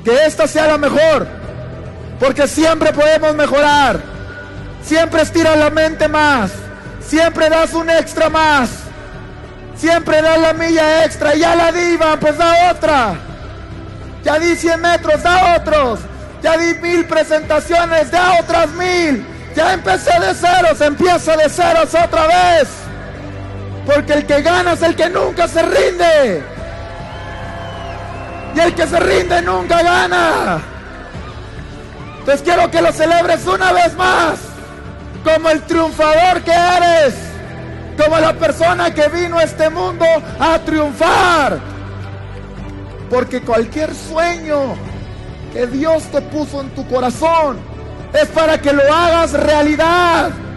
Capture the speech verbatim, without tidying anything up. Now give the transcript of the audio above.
Que esta sea la mejor, porque siempre podemos mejorar. Siempre estiras la mente más, siempre das un extra más, siempre das la milla extra. Ya la di, Iván, pues da otra. Ya di cien metros, da otros. Ya di mil presentaciones, da otras mil. Ya empecé de ceros, empieza de ceros otra vez. Porque el que gana es el que nunca se rinde. Y el que se rinde nunca gana. Entonces quiero que lo celebres una vez más, como el triunfador que eres, como la persona que vino a este mundo a triunfar. Porque cualquier sueño que Dios te puso en tu corazón es para que lo hagas realidad.